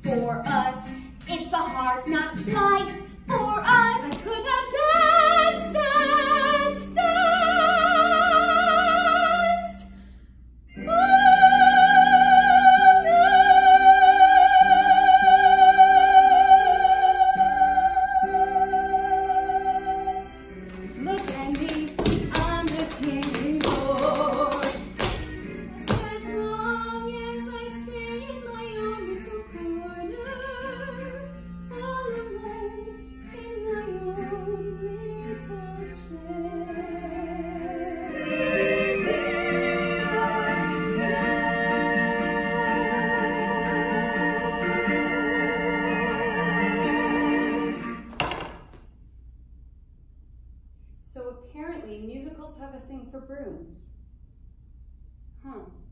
for us. It's a hard knock life for us. I could have danced, danced, danced all night. Look at me, I'm the king boy. As long as I stay in my own little corner, all alone in my own little So apparently musicals have a thing for brooms. Huh.